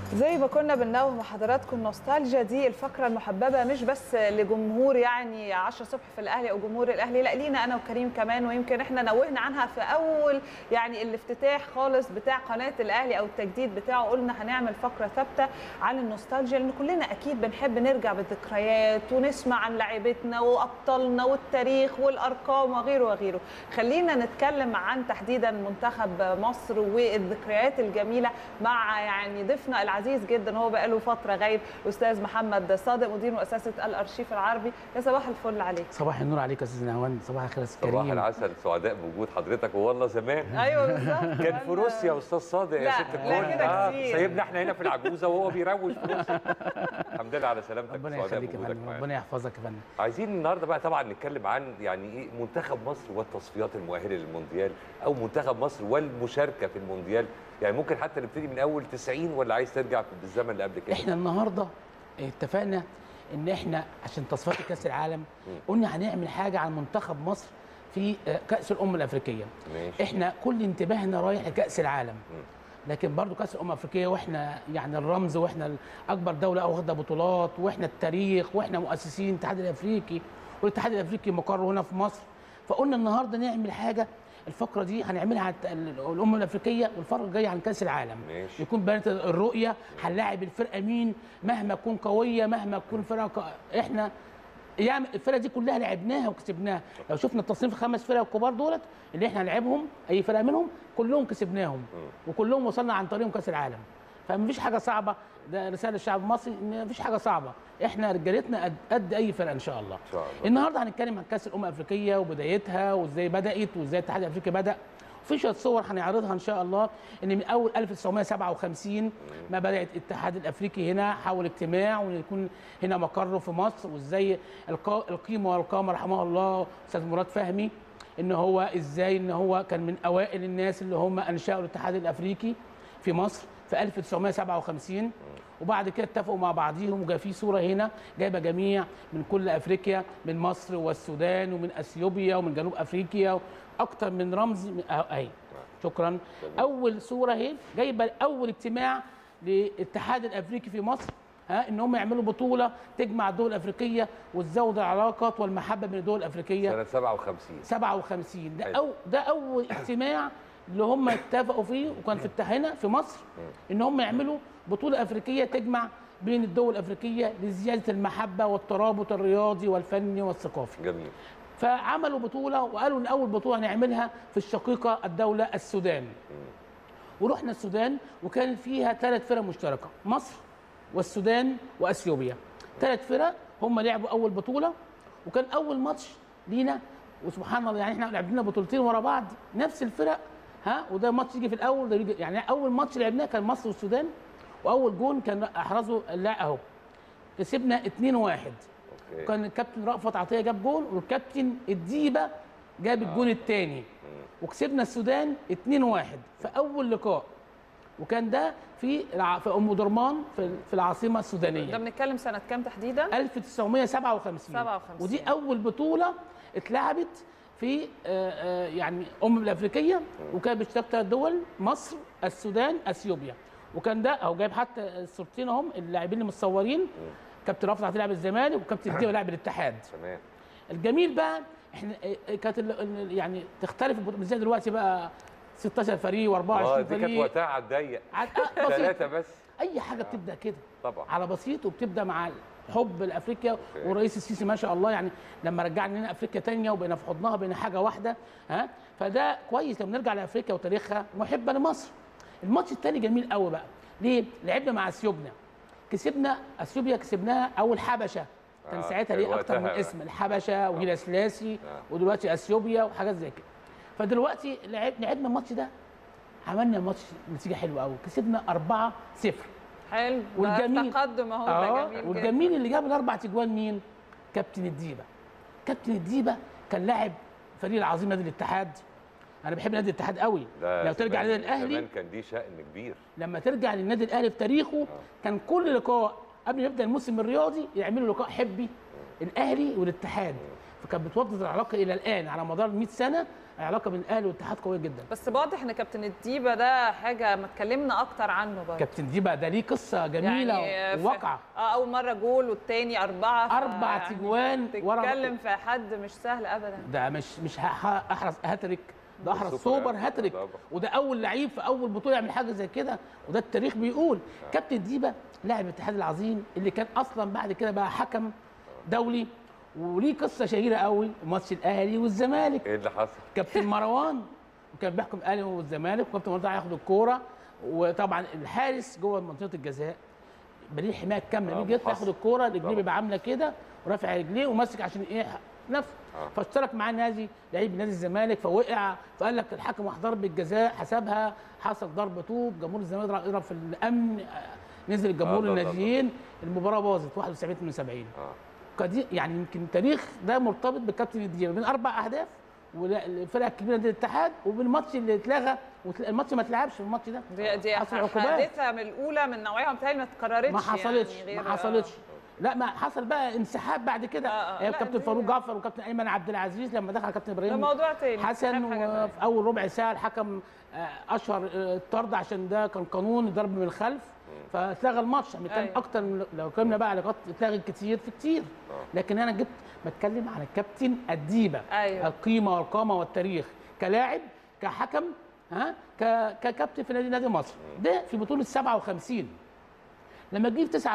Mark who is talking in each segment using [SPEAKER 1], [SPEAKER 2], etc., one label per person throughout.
[SPEAKER 1] زي ما كنا بننوه مع حضراتكم، نوستالجيا دي الفقره المحببه مش بس لجمهور يعني 10 الصبح في الاهلي او جمهور الاهلي، لا لينا انا وكريم كمان. ويمكن احنا نوهنا عنها في اول يعني الافتتاح خالص بتاع قناه الاهلي او التجديد بتاعه، قلنا هنعمل فقره ثابته عن النوستالجيا، لان كلنا اكيد بنحب نرجع بالذكريات ونسمع عن لاعبتنا وابطالنا والتاريخ والارقام وغيره وغيره. خلينا نتكلم عن تحديدا منتخب مصر والذكريات الجميله مع يعني ضيفنا العزيز جدا، هو بقاله فتره غايب، الاستاذ محمد صادق مدير مؤسسه الارشيف العربي. يا صباح الفل عليك.
[SPEAKER 2] صباح النور عليك يا استاذ نهوان. صباح الخير يا استاذ كريم.
[SPEAKER 3] صباح العسل، سعداء بوجود حضرتك. والله زمان
[SPEAKER 1] ايوه بالظبط
[SPEAKER 3] كان في روسيا استاذ صادق يا ست الكل. سايبنا احنا هنا في العجوزه وهو بيروج في روسيا. الحمد لله على سلامتك.
[SPEAKER 2] ربنا يخليك يا فندم، ربنا يحفظك يا فندم.
[SPEAKER 3] عايزين النهارده بقى طبعا نتكلم عن يعني ايه منتخب مصر والتصفيات المؤهله للمونديال، او منتخب مصر والمشاركه في المونديال. يعني ممكن حتى نبتدي من اول 90 ولا عايز ترجع بالزمن اللي قبل كده؟
[SPEAKER 2] احنا النهارده اتفقنا ان احنا عشان تصفيات كاس العالم قلنا هنعمل حاجه عن منتخب مصر في كاس الامم الافريقيه.
[SPEAKER 3] ماشي.
[SPEAKER 2] احنا كل انتباهنا رايح لكاس العالم، لكن برضو كاس الامم الافريقيه واحنا يعني الرمز، واحنا اكبر دوله واخده بطولات، واحنا التاريخ، واحنا مؤسسين الاتحاد الافريقي، والاتحاد الافريقي مقره هنا في مصر. فقلنا النهارده نعمل حاجه، الفقره دي هنعملها عن الامم الافريقيه، والفقره الجايه عن كاس العالم.
[SPEAKER 3] ماشي.
[SPEAKER 2] يكون بنت الرؤيه، هنلاعب الفرقه مين، مهما تكون قويه، مهما تكون فرقه احنا يعني الفرقه دي كلها لعبناها وكسبناها. لو شفنا التصنيف 5 فرق الكبار دولت اللي احنا هنلعبهم، اي فرقه منهم كلهم كسبناهم وكلهم وصلنا عن طريقهم كاس العالم. فمفيش حاجه صعبه، ده رساله للشعب المصري ان مفيش حاجه صعبه، احنا رجالتنا قد اي فرقه ان شاء الله.
[SPEAKER 3] ان شاء الله.
[SPEAKER 2] النهارده هنتكلم عن كاس الامم الافريقيه وبدايتها وازاي بدات وازاي الاتحاد الافريقي بدا. في شويه صور هنعرضها ان شاء الله، ان من اول 1957 ما بدا الاتحاد الافريقي هنا حول اجتماع ويكون هنا مقره في مصر، وازاي القيمه والقامه رحمه الله استاذ مراد فهمي، ان هو ازاي ان هو كان من اوائل الناس اللي هم انشاوا الاتحاد الافريقي في مصر في 1957. وبعد كده اتفقوا مع بعضيهم، وجا في صوره هنا جايبه جميع من كل افريقيا، من مصر والسودان ومن اثيوبيا ومن جنوب افريقيا، اكتر من رمز اهي. شكرا. اول صوره اهي جايبه اول اجتماع للاتحاد الافريقي في مصر، ان هم يعملوا بطوله تجمع الدول الافريقيه وتزود العلاقات والمحبه بين الدول الافريقيه.
[SPEAKER 3] سنه 57
[SPEAKER 2] ده اول اجتماع اللي هم اتفقوا فيه، وكان في هنا في مصر ان هم يعملوا بطوله افريقيه تجمع بين الدول الافريقيه لزياده المحبه والترابط الرياضي والفني والثقافي.
[SPEAKER 3] جميل.
[SPEAKER 2] فعملوا بطوله وقالوا ان اول بطوله هنعملها في الشقيقه الدوله السودان. ورحنا السودان وكان فيها 3 فرق مشتركه، مصر والسودان واثيوبيا. 3 فرق هم لعبوا اول بطوله، وكان اول ماتش لينا، وسبحان الله يعني احنا لعبنا بطولتين ورا بعض نفس الفرق، وده ماتش يجي في الاول، ده يجي يعني اول ماتش لعبناه كان مصر والسودان، واول جون كان احرزه اللاعب اهو، كسبنا 2-1. وكان الكابتن رأفت عطيه جاب جون، والكابتن الديبه جاب الجون الثاني، وكسبنا السودان 2-1 في اول لقاء. وكان ده في ام درمان في العاصمه السودانيه.
[SPEAKER 1] ده بنتكلم سنه كام تحديدا؟
[SPEAKER 2] 1957. ودي اول بطوله اتلعبت في يعني الافريقيه، وكان بيشترك 3 دول، مصر السودان اثيوبيا. وكان ده اهو جايب حتى الصورتين اهم، اللاعبين المتصورين، كابتن رافت عطيه لاعب الزمالك، وكابتن الديبه لاعب الاتحاد.
[SPEAKER 3] تمام.
[SPEAKER 2] الجميل بقى احنا كانت يعني تختلف مش زي دلوقتي بقى 16 فريق و24 فريق.
[SPEAKER 3] دي كانت وقتها على الضيق 3 بس.
[SPEAKER 2] اي حاجه بتبدا كده
[SPEAKER 3] طبعا
[SPEAKER 2] على بسيط، وبتبدا مع حب لافريقيا. والرئيس السيسي ما شاء الله يعني لما رجعنا لنا افريقيا ثانيه وبقينا في حضنها بين حاجه واحده، فده كويس لما نرجع لافريقيا وتاريخها محبه لمصر. الماتش الثاني جميل قوي بقى، ليه؟ لعبنا مع اثيوبيا، كسبنا اثيوبيا، كسبناها اول حبشه، كان ساعتها ليه اكتر من اسم، الحبشه وهيلا سلاسي ودلوقتي اثيوبيا وحاجات زي كده. فدلوقتي لعبنا الماتش ده، عملنا ماتش نتيجه حلوه قوي، كسبنا 4-0.
[SPEAKER 1] حلو.
[SPEAKER 2] والجميل
[SPEAKER 1] تقدم اهو، ده جميل جدا.
[SPEAKER 2] والجميل اللي جاب ال4 تجوان مين؟ كابتن الديبه. كابتن الديبه كان لاعب فريق العظيم نادي الاتحاد. انا بحب نادي الاتحاد قوي. لو ترجع للنادي الاهلي
[SPEAKER 3] كمان كان دي شأن كبير.
[SPEAKER 2] لما ترجع للنادي الاهلي في تاريخه كان كل لقاء قبل ما يبدا الموسم الرياضي يعملوا لقاء حبي الاهلي والاتحاد، فكانت بتوطد العلاقه الى الان على مدار 100 سنه، العلاقه بين الاهلي والاتحاد قويه جدا.
[SPEAKER 1] بس واضح ان كابتن الديبه ده حاجه ما اتكلمنا اكتر عنه برضه.
[SPEAKER 2] كابتن ديبه ده ليه قصه جميله
[SPEAKER 1] يعني
[SPEAKER 2] وواقعه.
[SPEAKER 1] اول مره جول والتاني 4
[SPEAKER 2] 4 تجوان
[SPEAKER 1] ورا، تتكلم في حد مش سهل ابدا.
[SPEAKER 2] ده مش احرز هاتريك، ده احرز سوبر هاتريك، وده اول لعيب في اول بطوله يعمل حاجه زي كده، وده التاريخ بيقول. كابتن ديبه لاعب الاتحاد العظيم اللي كان اصلا بعد كده بقى حكم دولي، وليه قصه شهيره قوي، ماتش الاهلي والزمالك.
[SPEAKER 3] ايه اللي حصل؟
[SPEAKER 2] كابتن مروان وكان بيحكم الاهلي والزمالك، وكابتن مروان هياخد الكوره، وطبعا الحارس جوه منطقه الجزاء بليه حمايه كامله، بيجي يطلع ياخد الكوره، رجليه بيبقى عامله كده ورافع رجليه وماسك عشان ايه نفسه. فاشترك معاه نادي لعيب نادي الزمالك، فوقع، فقال لك الحكم راح ضرب الجزاء، حسبها، حصل ضرب طوب، جمهور الزمالك يضرب في الامن، نزل الجمهور الناديين، المباراه باظت 71-70. دي يعني يمكن التاريخ ده مرتبط بالكابتن الديبه بين 4 اهداف والفرقه الكبيره دي الاتحاد، وبالماتش اللي اتلغى والماتش ما اتلعبش في الماتش ده.
[SPEAKER 1] دي حادثه من الاولى من نوعها، متهيألي ما اتكررتش،
[SPEAKER 2] ما حصلتش
[SPEAKER 1] يعني
[SPEAKER 2] ما حصلتش. لا ما حصل بقى انسحاب بعد كده، كابتن فاروق جعفر وكابتن ايمن عبد العزيز لما دخل كابتن ابراهيم
[SPEAKER 1] ده موضوع تاني
[SPEAKER 2] حسن، وفي اول ربع ساعه الحكم اشهر الطرد عشان ده كان قانون ضرب من الخلف، فاتلغى الماتش. يعني كان اكتر من لو كنا بقى على اتلغى كتير في كتير، لكن انا بتكلم على الكابتن الديبه. القيمه والقامه والتاريخ كلاعب، كحكم، ككابتن في نادي مصر. ده في بطوله 57 لما جه في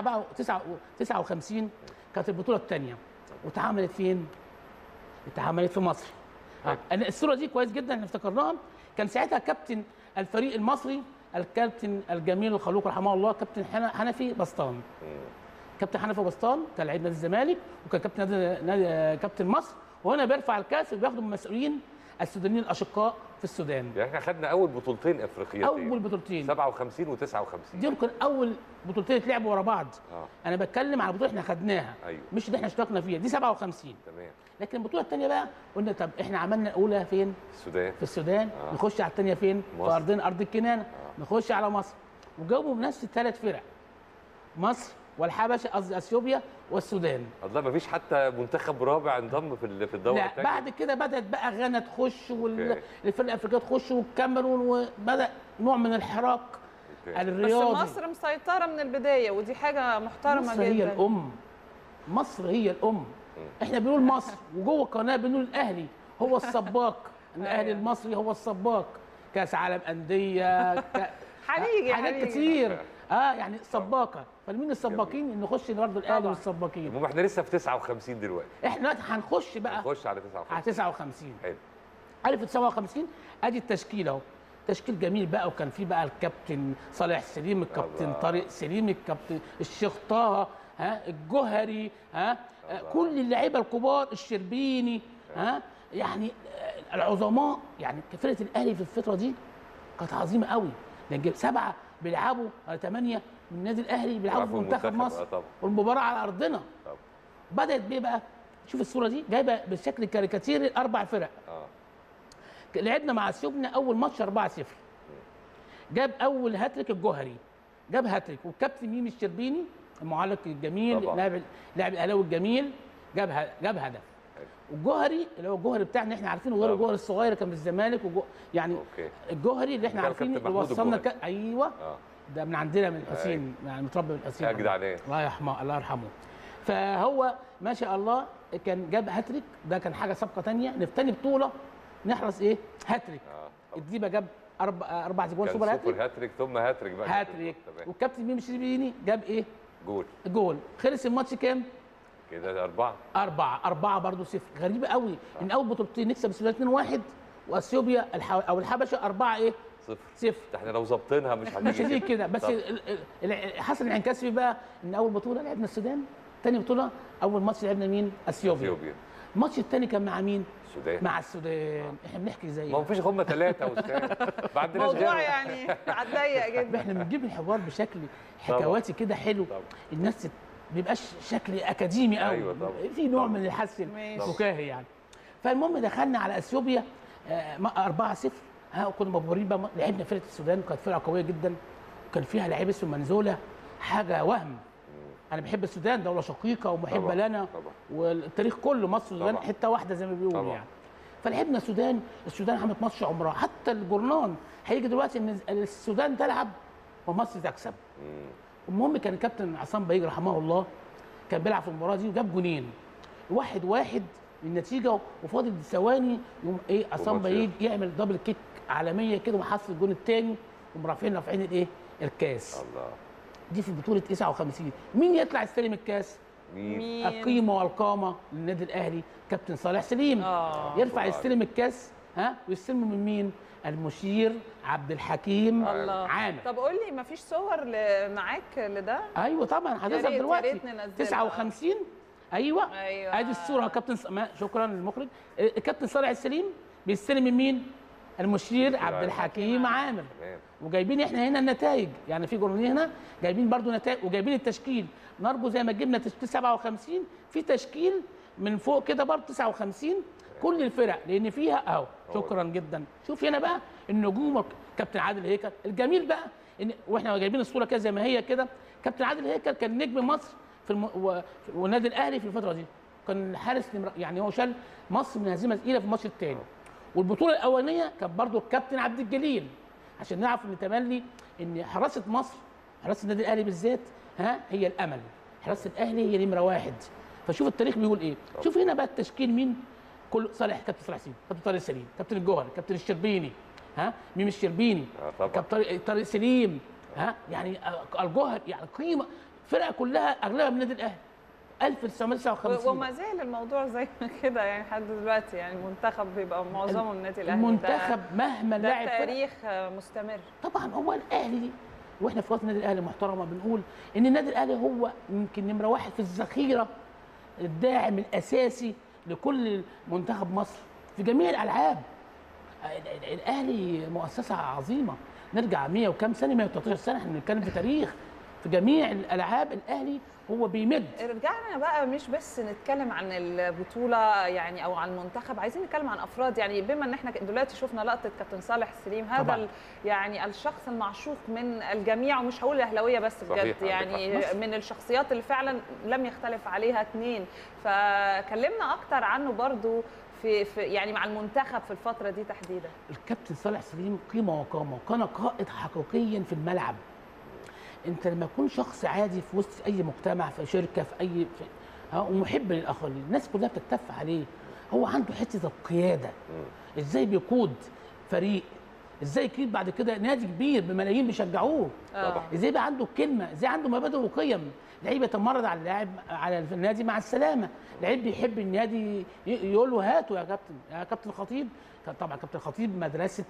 [SPEAKER 2] 59 كانت البطوله الثانيه، واتعملت فين؟ اتعملت في مصر. انا الصوره دي كويس جدا احنا افتكرناها. كان ساعتها كابتن الفريق المصري الكابتن الجميل الخلوق رحمه الله كابتن حنفي بسطان. كابتن حنفي بسطان كان لعيب نادي الزمالك، وكان كابتن نادي كابتن مصر، وهنا بيرفع الكاس وبياخده من المسؤولين السودانيين الاشقاء في السودان.
[SPEAKER 3] يعني احنا خدنا اول بطولتين افريقيتين،
[SPEAKER 2] اول بطولتين
[SPEAKER 3] 57 و59
[SPEAKER 2] دي كان اول بطولتين اتلعبوا ورا بعض. انا بتكلم على بطوله احنا خدناها، مش اللي احنا اشتركنا فيها، دي 57.
[SPEAKER 3] تمام.
[SPEAKER 2] لكن البطوله الثانيه بقى قلنا طب احنا عملنا الاولى فين؟
[SPEAKER 3] السودان.
[SPEAKER 2] في السودان. نخش على الثانيه فين؟
[SPEAKER 3] مصر.
[SPEAKER 2] في ارضنا ارض الكنانه. نخش على مصر، وجاوبوا بنفس ال3 فرق، مصر والحبشه، قصدي اثيوبيا والسودان.
[SPEAKER 3] الله، ما فيش حتى منتخب رابع انضم في الدوره
[SPEAKER 2] لا
[SPEAKER 3] الثانيه.
[SPEAKER 2] بعد كده بدات بقى غانا تخش والفرق الافريقيه تخش والكاميرون، وبدا نوع من الحراك الرياضي.
[SPEAKER 1] بس مصر مسيطره من البدايه، ودي حاجه محترمه جدا.
[SPEAKER 2] مصر هي الام، مصر هي الام. احنا بنقول مصر، وجوه القناه بنقول الاهلي هو السباق. الاهلي المصري هو السباق، كاس عالم انديه، حاجات كتير. يعني سباقه، فمين السباقين؟ نخش برضه الاهلي والسباقين.
[SPEAKER 3] المهم احنا لسه في 59 دلوقتي،
[SPEAKER 2] احنا دلوقتي هنخش بقى،
[SPEAKER 3] هنخش على 59.
[SPEAKER 2] على 59.
[SPEAKER 3] حلو.
[SPEAKER 2] 1959 ادي التشكيل اهو، تشكيل جميل بقى، وكان فيه بقى الكابتن صالح سليم، الكابتن طارق سليم، الكابتن الشيخ طه، الجوهري، كل اللعيبه الكبار، الشربيني، يعني العظماء. يعني فرقه الاهلي في الفتره دي كانت عظيمه قوي، لان 7 بيلعبوا 8 من النادي الاهلي بيلعبوا في منتخب مصر، والمباراه على ارضنا. بدات بيه بقى، شوف الصوره دي جايبه بالشكل الكاريكاتيري 4 فرق. لعبنا مع اثيوبيا اول ماتش 4-0، جاب اول هاتريك الجوهري، جاب هاتريك، والكابتن ميمي الشربيني المعلق الجميل، لاعب الاهلاوي الجميل، جاب هدف. والجوهري اللي هو الجوهري بتاعنا احنا عارفينه، غير الجوهري الصغير كان في الزمالك، يعني الجوهري اللي احنا عارفينه اللي وصلنا ايوه ده من عندنا من الحسين، يعني متربي من الحسين.
[SPEAKER 3] اجدع عليه،
[SPEAKER 2] الله يرحمه. فهو ما شاء الله كان جاب هاتريك، ده كان حاجه سابقه ثانيه. في ثاني بطوله نحرز ايه؟ هاتريك. الديبه جاب 4 جوان سوبر
[SPEAKER 3] هاتريك ثم هاتريك بقى،
[SPEAKER 2] هاتريك. والكابتن ميمي الشربيني جاب ايه؟ جول. خلص الماتش كام؟
[SPEAKER 3] كده
[SPEAKER 2] 4 برضه 0. غريبه قوي ان اول بطولتين نكسب السودان 2-1، واثيوبيا او الحبشه 4 ايه؟ 0.
[SPEAKER 3] احنا لو ظابطينها مش
[SPEAKER 2] هتيجي كده. بس حصل الانعكاس بقى ان اول بطوله لعبنا السودان، ثاني بطوله اول ماتش لعبنا مين؟ اثيوبيا. الماتش الثاني كان مع مين؟
[SPEAKER 3] السودان.
[SPEAKER 2] مع السودان. احنا بنحكي زي
[SPEAKER 3] ما فيش، هم 3 واستاذ بعد
[SPEAKER 1] موضوع يعني على الضيق جدا.
[SPEAKER 2] احنا بنجيب الحوار بشكل حكواتي كده حلو، الناس بيبقاش شكل اكاديمي قوي.
[SPEAKER 3] ايوه طبعا.
[SPEAKER 2] في نوع من الحس الفكاهي يعني. فالمهم دخلنا على اثيوبيا 4-0. وكنا مبهورين بقى، لعبنا فرقه السودان، كانت فرقه قويه جدا، وكان فيها لعيب اسمه منزوله، حاجه وهم. انا بحب السودان، دوله شقيقه ومحبه
[SPEAKER 3] طبعاً.
[SPEAKER 2] لنا،
[SPEAKER 3] طبعا
[SPEAKER 2] والتاريخ كله مصر والسودان
[SPEAKER 3] طبعاً.
[SPEAKER 2] حته واحده زي ما بيقولوا
[SPEAKER 3] طبعاً.
[SPEAKER 2] يعني. فلعبنا السودان عملت ماتش عمرها، حتى الجورنان هيجي دلوقتي ان السودان تلعب ومصر تكسب. المهم كان الكابتن عصام بهيج رحمه الله كان بيلعب في المباراه دي وجاب جونين، 1-1 النتيجه، وفاضل ثواني يقوم ايه عصام
[SPEAKER 3] وماتش
[SPEAKER 2] بهيج يعمل دبل كيك عالميه كده وحصل الجون الثاني، رافعين الايه الكاس.
[SPEAKER 3] الله.
[SPEAKER 2] دي في بطوله 59. مين يطلع يستلم الكاس؟
[SPEAKER 3] مين؟
[SPEAKER 2] القيمه والقامه للنادي الاهلي كابتن صالح سليم. يرفع
[SPEAKER 3] الله
[SPEAKER 2] يستلم الكاس، ويستلمه من مين؟ المشير عبد الحكيم عامر.
[SPEAKER 1] طب قول لي، ما فيش صور معاك لده؟
[SPEAKER 2] ايوه طبعا هتظهر دلوقتي. 59. ايوه ادي الصوره. كابتن شكرا للمخرج. الكابتن صالح السليم بيستلم من مين؟ المشير عبد الحكيم عامر. وجايبين احنا هنا النتائج، يعني في جورنال هنا جايبين برضو نتائج وجايبين التشكيل. نرجو زي ما جبنا 57 في تشكيل من فوق كده برضو 59 كل الفرق، لان فيها اهو. شكرا جدا. شوف هنا بقى النجوم، كابتن عادل هيكل. الجميل بقى ان واحنا جايبين الصوره كده زي ما هي كده، كابتن عادل هيكل كان نجم مصر في والنادي الاهلي في الفتره دي، كان الحارس يعني هو شال مصر من هزيمه ثقيله في الماتش الثاني. والبطوله الاولانيه كان برضو الكابتن عبد الجليل، عشان نعرف ان تملي ان حراسه مصر، حراسه النادي الاهلي بالذات هي الامل. حراسه الاهلي هي نمره واحد. فشوف التاريخ بيقول ايه. شوف هنا بقى التشكيل مين؟ كل كابتن صالح سليم، كابتن طارق سليم، كابتن الجوهري، كابتن الشربيني، ميم الشربيني، كابتن طارق سليم، يعني الجوهري، يعني قيمه فرقه كلها اغلبها من النادي الاهلي 1959.
[SPEAKER 1] وما زال الموضوع زي ما كده يعني لحد دلوقتي، يعني المنتخب بيبقى معظمه من النادي الاهلي.
[SPEAKER 2] المنتخب مهما لاعب
[SPEAKER 1] تاريخ مستمر.
[SPEAKER 2] طبعا هو الاهلي، واحنا في وقت النادي الاهلي محترمه بنقول ان النادي الاهلي هو يمكن نمره واحد في الذخيره، الداعم الاساسي لكل منتخب مصر في جميع الالعاب. الاهلي مؤسسه عظيمه، نرجع 100 وكام سنه، 113 سنه احنا بنتكلم في تاريخ في جميع الالعاب. الاهلي هو بيمد.
[SPEAKER 1] رجعنا بقى مش بس نتكلم عن البطوله يعني او عن المنتخب، عايزين نتكلم عن افراد. يعني بما ان احنا دلوقتي شفنا لقطه كابتن صالح سليم، هذا يعني الشخص المعشوق من الجميع، ومش هقول الاهلاويه بس بجد، يعني من الشخصيات اللي فعلا لم يختلف عليها اثنين. فكلمنا اكتر عنه برضو في يعني مع المنتخب في الفتره دي تحديدا.
[SPEAKER 2] الكابتن صالح سليم قيمه وقامه، وكان قائد حقيقيا في الملعب. انت لما تكون شخص عادي في وسط اي مجتمع، في شركه، في اي ومحب للاخرين، الناس كلها بتتف عليه. هو عنده حته القياده، ازاي بيقود فريق، ازاي يقود بعد كده نادي كبير بملايين بيشجعوه، ازاي بقى عنده كلمه، ازاي عنده مبادئ وقيم. لعيب يتمرد على اللاعب على النادي مع السلامه، لعيب بيحب النادي يقول له هاته يا كابتن خطيب. طبعا كابتن خطيب مدرسه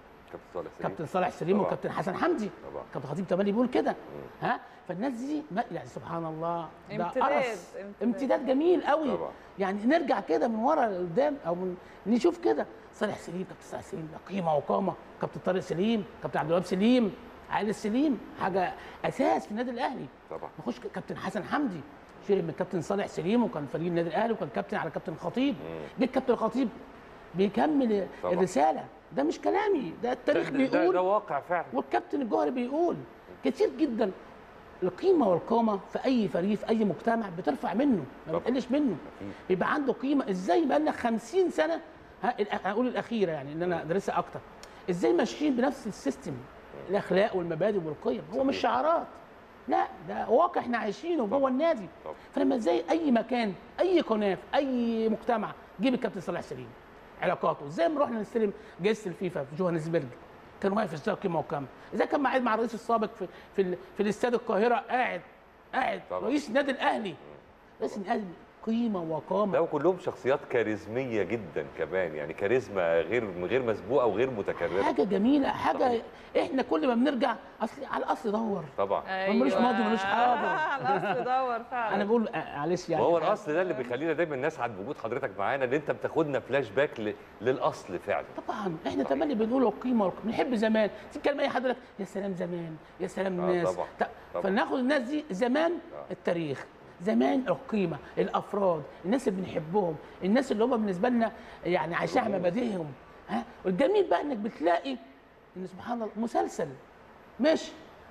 [SPEAKER 2] كابتن صالح سليم وكابتن حسن حمدي. كابتن خطيب تملي بيقول كده. فالناس دي يعني سبحان الله، ده امتداد جميل قوي. يعني نرجع كده من ورا لقدام او نشوف كده صالح سليم، كابتن صالح سليم ده قيمه وقامه، كابتن طارق سليم، كابتن عبد الوهاب سليم، عادل سليم، حاجه اساس في النادي الاهلي. نخش كابتن حسن حمدي شرب من كابتن صالح سليم، وكان فريق النادي الاهلي، وكان كابتن على كابتن الخطيب. جه الكابتن الخطيب بيكمل الرساله، ده مش كلامي، ده التاريخ بيقول،
[SPEAKER 3] ده واقع فعلا.
[SPEAKER 2] والكابتن الجوهري بيقول كتير جدا. القيمه والقامه في اي فريق في اي مجتمع بترفع منه، ما بتقلش منه، بيبقى عنده قيمه. ازاي بقى لنا 50 سنه هقول الاخيره يعني ان انا ادرسها اكتر، ازاي ماشيين بنفس السيستم، الاخلاق والمبادئ والقيم. هو مش شعارات، لا ده واقع احنا عايشينه جوه النادي. فلما ازاي اي مكان، اي قناه في اي مجتمع، جيب الكابتن صالح سليم، علاقاته زي ما رحنا نستلم جائزه الفيفا في جوهانسبرج، كان واقف ازاي قيمه وكم، ازاي كان قاعد مع الرئيس السابق في الاستاد القاهره، قاعد رئيس النادي الاهلي، رئيس الاهلي قيمه وقامه.
[SPEAKER 3] ده كلهم شخصيات كاريزميه جدا كمان، يعني كاريزما غير مسبوقه وغير متكرره.
[SPEAKER 2] حاجه جميله، حاجه احنا كل ما بنرجع على الاصل دور.
[SPEAKER 3] طبعا
[SPEAKER 2] ملوش ماضي ملوش حاضر.
[SPEAKER 1] على الاصل دور فعلا.
[SPEAKER 2] انا بقول معلش يعني،
[SPEAKER 3] وهو الاصل ده اللي بيخلينا دايما نسعد بوجود حضرتك معانا، ان انت بتاخدنا فلاش باك للاصل فعلا.
[SPEAKER 2] طبعا احنا تملي بنقول القيمه بنحب زمان، تتكلم اي حد يقول لك يا سلام زمان، يا سلام الناس. طبعا. فناخد الناس دي زمان، التاريخ زمان، القيمه، الافراد، الناس اللي بنحبهم، الناس اللي هم بالنسبه لنا يعني عايشين على مبادئهم. والجميل بقى انك بتلاقي ان سبحان الله مسلسل ماشي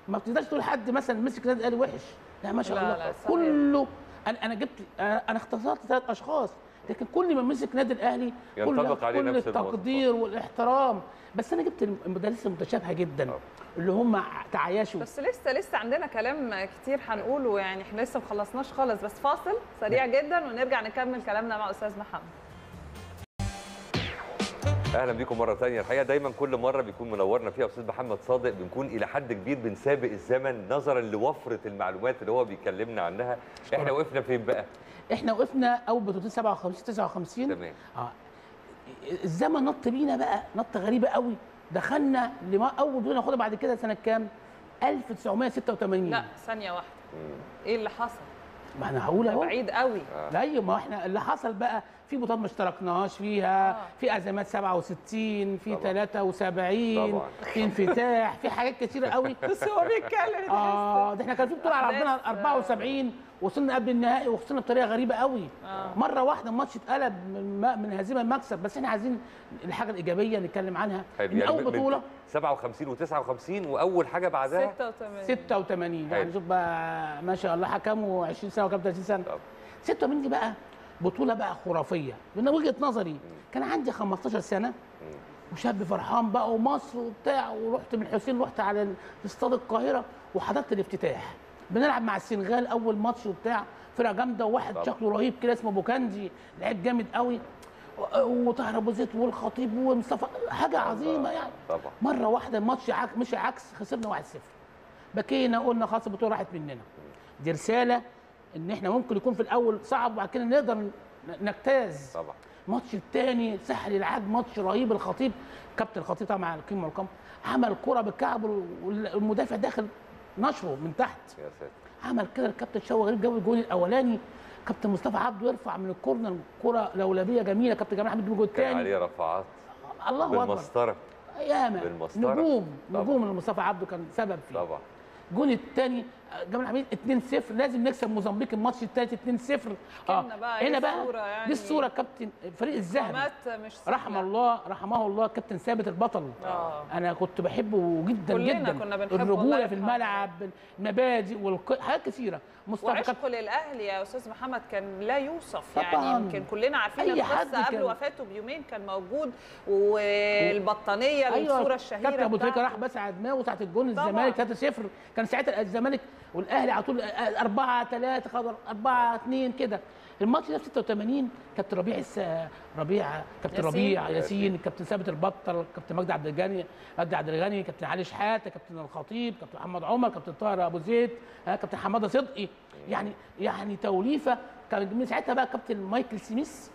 [SPEAKER 2] ما بتقدرش تقول حد مثلا مسك النادي الاهلي وحش، لا ما شاء
[SPEAKER 1] لا،
[SPEAKER 2] الله
[SPEAKER 1] لا، صحيح.
[SPEAKER 2] كله. انا جبت، انا اختصرت 3 اشخاص، لكن كل ما مسك نادي الاهلي
[SPEAKER 3] ينطبق عليه
[SPEAKER 2] كل
[SPEAKER 3] نفس
[SPEAKER 2] التقدير والاحترام. بس انا جبت المدارس المتشابهه جدا اللي هم تعايشوا.
[SPEAKER 1] بس لسه عندنا كلام كتير هنقوله، يعني احنا لسه ما خلصناش خالص، بس فاصل سريع جدا ونرجع نكمل كلامنا مع استاذ محمد.
[SPEAKER 3] اهلا بيكم مره ثانيه. الحقيقه دايما كل مره بيكون منورنا فيها استاذ محمد صادق، بنكون الى حد كبير بنسابق الزمن نظرا لوفره المعلومات اللي هو بيكلمنا عنها. احنا وقفنا فين بقى؟
[SPEAKER 2] احنا وقفنا اول بطولتين 57 59.
[SPEAKER 3] تمام.
[SPEAKER 2] الزمن نط بينا بقى نطه غريبه قوي، دخلنا اول بطوله ناخدها بعد كده سنه كام؟ 1986.
[SPEAKER 1] لا ثانيه واحده، ايه اللي حصل؟
[SPEAKER 2] ما انا هقول اهو
[SPEAKER 1] بعيد قوي.
[SPEAKER 2] لا ايوه، ما احنا اللي حصل بقى في بطولات ما اشتركناش فيها، في ازمات 67، في 73
[SPEAKER 3] طبعا.
[SPEAKER 2] في انفتاح، في حاجات كتيره قوي.
[SPEAKER 1] بس هو بيتكلم
[SPEAKER 2] ده احنا كان في بطوله على ارضنا 74 وصلنا قبل النهائي وخسرنا بطريقه غريبه قوي. مره واحده الماتش اتقلب من هزيمه لمكسب. بس احنا عايزين الحاجه الايجابيه نتكلم عنها.
[SPEAKER 3] يعني
[SPEAKER 2] اول بطوله
[SPEAKER 3] 57 و59 واول حاجه بعدها
[SPEAKER 2] 86. يعني شوف بقى ما شاء الله، حكموا 20 سنه وكام 30 سنه. 86 دي بقى بطوله بقى خرافيه من وجهه نظري. كان عندي 15 سنه وشاب فرحان بقى ومصر وبتاع، ورحت من الحسين رحت على استاد القاهره وحضرت الافتتاح. بنلعب مع السنغال اول ماتش وبتاع، فرقه جامده وواحد شكله رهيب كده اسمه بوكاندي، لعيب جامد قوي، وطاهر ابو زيد والخطيب ومصطفى، حاجه عظيمه يعني.
[SPEAKER 3] طبعا.
[SPEAKER 2] مره واحده الماتش مشي عكس، خسرنا 1-0. بكينا قلنا خلاص البطوله راحت مننا. دي رساله ان احنا ممكن يكون في الاول صعب وبعد كده نقدر نجتاز.
[SPEAKER 3] طبعا.
[SPEAKER 2] الماتش الثاني سهل العاد، ماتش رهيب. الخطيب كابتن الخطيب طبعا القيمه والقامه عمل كره بالكعب والمدافع داخل نشره من تحت.
[SPEAKER 3] يا ساتر.
[SPEAKER 2] عمل كده الكابتن شوقي غريب جاب الجول الاولاني. كابتن مصطفى عبده يرفع من الكورنر كره لولبيه جميله. كابتن جمال حميد الجول الثاني
[SPEAKER 3] كان عليه رفعات
[SPEAKER 2] الله اكبر
[SPEAKER 3] بالمسطره.
[SPEAKER 2] ياما
[SPEAKER 3] بالمسطره.
[SPEAKER 2] نجوم اللي مصطفى عبده كان سبب فيه.
[SPEAKER 3] طبعا.
[SPEAKER 2] الجون الثاني جمال حميد 2-0. لازم نكسب موزمبيق الماتش الثالث 2-0. هنا بقى
[SPEAKER 1] يعني
[SPEAKER 2] دي الصوره. كابتن فريق الذهبي رحمه الله كابتن ثابت البطل. انا كنت بحبه جدا
[SPEAKER 1] كلنا
[SPEAKER 2] جدا.
[SPEAKER 1] كنا بنحبه،
[SPEAKER 2] الرجوله في الملعب، المبادئ حاجات كثيره.
[SPEAKER 1] وعشقه للاهلي يا استاذ محمد كان لا يوصف. يعني يمكن كلنا عارفين القصه قبل وفاته بيومين كان موجود، والبطانيه الصوره الشهيره.
[SPEAKER 2] كابتن ابو تريكه راح بس على دماغه ساعه الجون الزمالك 3-0. كان ساعتها الزمالك والاهلي على طول 4-3 خضر 4-2 كده. الماتش ده في 86 كابتن كابتن ربيع ياسين، كابتن ثابت البطل، كابتن مجدي عبد الغني، كابتن علي شحاته، كابتن الخطيب، كابتن محمد عمر، كابتن طاهر ابو زيد، كابتن حماده صدقي. يعني توليفه. كان من ساعتها بقى كابتن مايكل سميث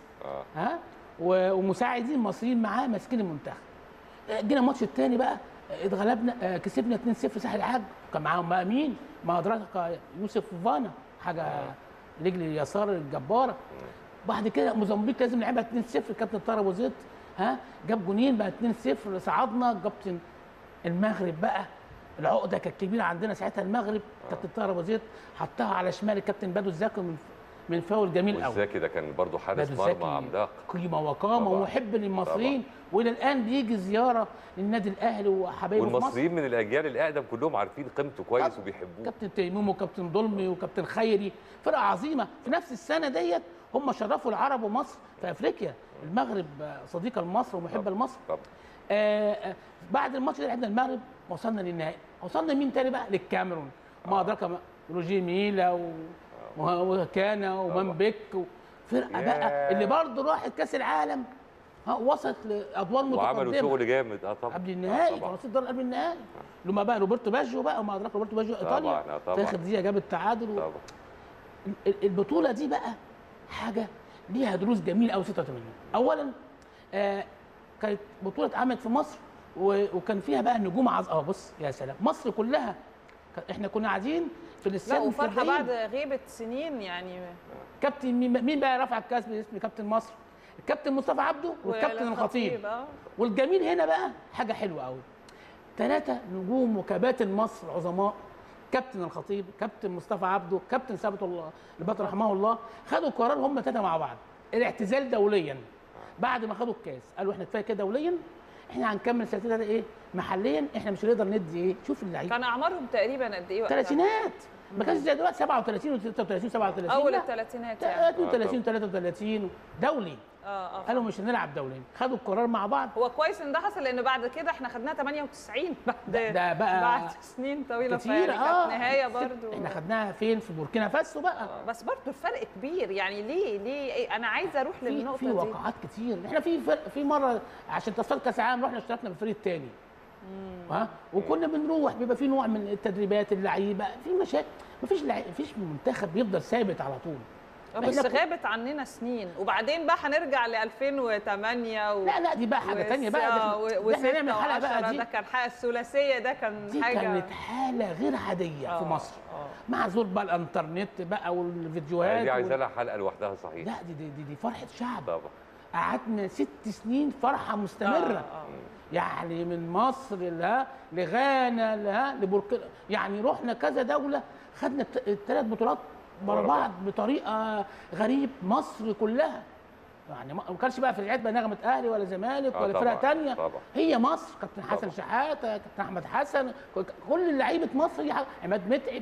[SPEAKER 2] ومساعدين مصريين معاه ماسكين المنتخب. جينا الماتش الثاني بقى اتغلبنا، كسبنا 2-0 ساحل العاج. كان معاهم بقى مين؟ ما ادراك يوسف فانا، حاجه رجل اليسار الجباره. بعد كده موزمبيق لازم نلعبها 2-0. كابتن طاهر ابو زيد جاب جونين بقى 2-0. صعدنا. كابتن المغرب بقى العقده كانت كبيره عندنا ساعتها. المغرب كابتن طاهر ابو زيد حطها على شمال الكابتن بدو الزاكي من فاول جميل قوي.
[SPEAKER 3] والزاكي ده كان برضه حارس مرمى عملاق،
[SPEAKER 2] قيمه وقامه ومحب للمصريين. والى الان بيجي زياره للنادي الاهلي وحبايبه في مصر.
[SPEAKER 3] والمصريين من الاجيال الاقدم كلهم عارفين قيمته كويس وبيحبوه.
[SPEAKER 2] كابتن تيموم وكابتن ضلمي وكابتن خيري، فرقه عظيمه. في نفس السنه ديت هم شرفوا العرب ومصر في افريقيا. المغرب صديقه لمصر ومحبه لمصر. بعد الماتش ده لعبنا المغرب وصلنا للنهائي. وصلنا مين تاني بقى؟ للكاميرون. ما ادراك روجيه ميلا وكانا ومنبك فرقه بقى اللي برضه راحت كاس العالم وصلت لادوار متقدمه
[SPEAKER 3] وعملوا شغل جامد. طبعا
[SPEAKER 2] قبل النهائي. خلاص الدور قبل النهائي لما بقى روبرتو باجيو بقى وما ادراك روبرتو باجيو ايطاليا في اخر دقيقه جاب التعادل.
[SPEAKER 3] طبعا.
[SPEAKER 2] البطوله دي بقى حاجه ليها دروس جميله قوي. 86 اولا كانت بطوله اتعملت في مصر وكان فيها بقى نجوم بص يا سلام، مصر كلها احنا كنا قاعدين في الاستاد.
[SPEAKER 1] لا وفرحه بعد غيبه سنين يعني.
[SPEAKER 2] كابتن مين بقى رفع الكاس باسم كابتن مصر؟ الكابتن مصطفى عبده والكابتن الخطيب. والجميل هنا بقى حاجه حلوه قوي، 3 نجوم وكباتن مصر عظماء، كابتن الخطيب، كابتن مصطفى عبده، كابتن ثابت البطل رحمه الله، خدوا قرار هم 3 مع بعض الاعتزال دوليا. بعد ما خدوا الكاس قالوا احنا كفايه كده دوليا، احنا هنكمل سنتين ايه محليا، احنا مش هنقدر ندي ايه. شوف اللعيبه
[SPEAKER 1] كان اعمارهم تقريبا قد ايه وقتها؟
[SPEAKER 2] الثلاثينات، ما كانش زي دلوقتي 37 و36 37
[SPEAKER 1] اول الثلاثينات يعني
[SPEAKER 2] 32 33 دولي. قالوا مش هنلعب دولي، خدوا القرار مع بعض.
[SPEAKER 1] هو كويس ان ده حصل، لان بعد كده احنا خدناها 98
[SPEAKER 2] ده بقى
[SPEAKER 1] بعد سنين طويله
[SPEAKER 2] كتير.
[SPEAKER 1] كانت نهايه برضو.
[SPEAKER 2] احنا خدناها فين؟ في بوركينا فاسو بقى.
[SPEAKER 1] بس برضو الفرق كبير يعني. ليه انا عايزه اروح للنقطه
[SPEAKER 2] في
[SPEAKER 1] دي.
[SPEAKER 2] وقعات كتير. احنا في فرق، في مره عشان تصفيات كاس العالم رحنا اشتركنا بالفريق الثاني وكنا بنروح، بيبقى في نوع من التدريبات، اللعيبه في مشاكل. مفيش منتخب بيفضل ثابت على طول.
[SPEAKER 1] بس غابت عننا سنين، وبعدين بقى هنرجع ل 2008
[SPEAKER 2] لا دي بقى حاجه ثانيه بقى.
[SPEAKER 1] احنا
[SPEAKER 2] هنعمل حلقه بقى دي.
[SPEAKER 1] ده كان حاجه الثلاثيه، ده كان
[SPEAKER 2] دي
[SPEAKER 1] حاجه
[SPEAKER 2] كانت حاله غير عاديه في مصر. مع ظهور بقى الانترنت بقى والفيديوهات
[SPEAKER 3] دي عايزه لها حلقه لوحدها صحيح.
[SPEAKER 2] لا دي فرحه شعب.
[SPEAKER 3] طبعا
[SPEAKER 2] قعدنا 6 سنين فرحه مستمره. يعني من مصر لغانا لبوركينا، يعني رحنا كذا دوله، خدنا الثلاث بطولات ورا بعض بطريقه غريب. مصر كلها يعني ما كانش بقى في العيد بقى نغمه اهلي ولا زمالك ولا فرق ثانيه. هي مصر، كابتن حسن شحاته، كابتن احمد حسن، كل لعيبه مصر، عماد متعب،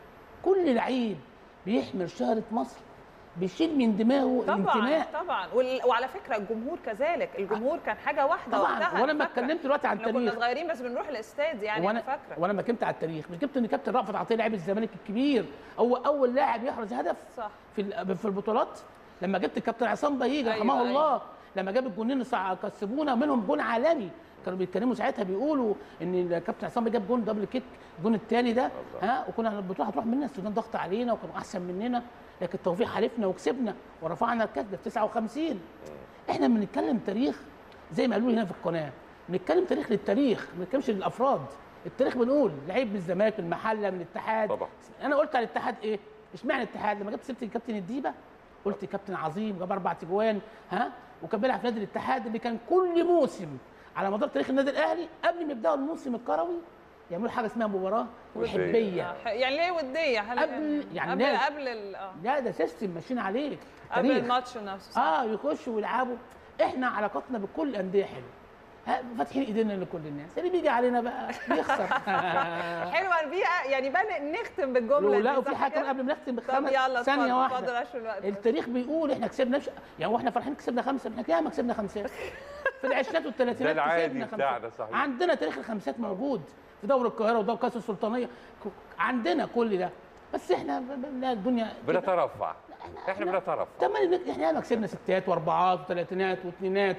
[SPEAKER 2] كل لعيب بيحمل شهره مصر، بيشيل من دماغه الانتماء.
[SPEAKER 1] طبعا وعلى فكره الجمهور كذلك، الجمهور كان حاجه واحده
[SPEAKER 2] طبعا. وانا لما اتكلمت دلوقتي عن التاريخ،
[SPEAKER 1] كنا صغيرين بس بنروح الاستاد يعني. انا فاكره
[SPEAKER 2] وانا لما اتكلمت على التاريخ، مش جبت ان كابتن رأفت عطيه لاعب الزمالك الكبير، هو اول لاعب يحرز هدف
[SPEAKER 1] صح
[SPEAKER 2] في البطولات. لما جبت الكابتن عصام بهيج رحمه الله، لما جاب الجونين كسبونا منهم جون عالمي، كانوا بيتكلموا ساعتها بيقولوا ان الكابتن عصام جاب جون دبل كيك، الجون الثاني ده وكنا البطوله هتروح مننا، السودان ضغط علينا وكانوا احسن مننا، لكن التوفيق حالفنا وكسبنا ورفعنا الكاس ده في 59. احنا بنتكلم تاريخ زي ما قالوا لي هنا في القناه، بنتكلم تاريخ للتاريخ، ما بنتكلمش للافراد. التاريخ بنقول لعيب من الزمالك، من المحله، من الاتحاد.
[SPEAKER 3] طبعا.
[SPEAKER 2] انا قلت على الاتحاد ايه؟ اشمعنى الاتحاد؟ لما جبت سيره الكابتن الديبه قلت كابتن عظيم، جاب 4 تجوان وكان بيلعب في نادي الاتحاد اللي كان كل موسم على مدار تاريخ النادي الاهلي قبل ما يبداوا الموسم الكروي يعملوا حاجه اسمها مباراه حبيه.
[SPEAKER 1] يعني ليه وديه؟
[SPEAKER 2] قبل يعني
[SPEAKER 1] قبل
[SPEAKER 2] لا ده سيستم ماشيين عليه
[SPEAKER 1] قبل الماتش نفسه.
[SPEAKER 2] يخشوا ويلعبوا. احنا علاقتنا بكل الانديه حلوه، فاتحين ايدينا لكل الناس، اللي بيجي علينا بقى بيخسر.
[SPEAKER 1] حلوه البيئه يعني بقى. نختم بالجمله دي.
[SPEAKER 2] لا وفي حاجه قبل ما نختم ثانيه واحده. التاريخ بيقول احنا كسبنا يعني واحنا فرحانين كسبنا 5، احنا كده ما كسبنا 5 في العشرينات والثلاثينات كسبنا 5. عندنا تاريخ الخمسات موجود في دوري القاهره ودوري كاس السلطانيه، عندنا كل ده. بس احنا الدنيا
[SPEAKER 3] بنترفع. احنا بنترفع.
[SPEAKER 2] احنا ما كسبنا 6 و4 و3 و2.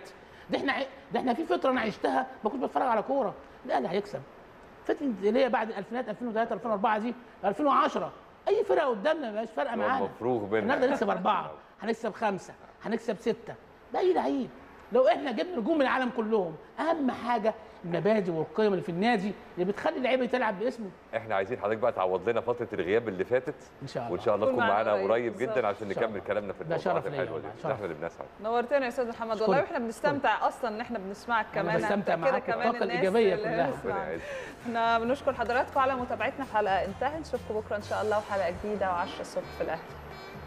[SPEAKER 2] ده احنا في فتره انا عشتها ما كنت بتفرج على كوره، لا اللي هيكسب فتره اللي هي بعد الالفينات 2003 2004 دي 2010 اي فرقه قدامنا ما بقاش فارقه معانا.
[SPEAKER 3] مفروغ بينا.
[SPEAKER 2] النهارده نكسب 4، هنكسب 5، هنكسب 6 باي لعيب. لو احنا جبنا نجوم العالم كلهم، اهم حاجه المبادئ والقيم اللي في النادي اللي بتخلي اللعيبه تلعب باسمه.
[SPEAKER 3] احنا عايزين حضرتك بقى تعوض لنا فتره الغياب اللي فاتت
[SPEAKER 2] ان شاء الله،
[SPEAKER 3] وان شاء الله تكون معانا قريب جدا عشان نكمل كلامنا في
[SPEAKER 2] الموضوعات
[SPEAKER 3] الحلوه دي. احنا اللي بنسعد.
[SPEAKER 1] نورتنا يا استاذ محمد والله، واحنا بنستمتع اصلا ان احنا بنسمعك كمان.
[SPEAKER 2] بنستمتع معاك الطاقه الايجابيه كلها.
[SPEAKER 1] احنا بنشكر حضراتكم على متابعتنا. حلقه انتهت، نشوفكم بكره ان شاء الله وحلقه جديده و10 الصبح في الاهلي.